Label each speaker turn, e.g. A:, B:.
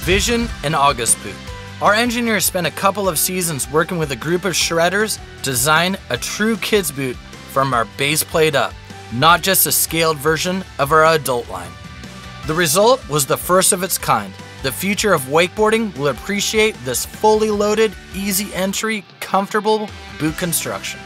A: Vision and August boot. Our engineers spent a couple of seasons working with a group of shredders to design a true kids boot from our base plate up, not just a scaled version of our adult line. The result was the first of its kind. The future of wakeboarding will appreciate this fully loaded, easy entry, comfortable boot construction.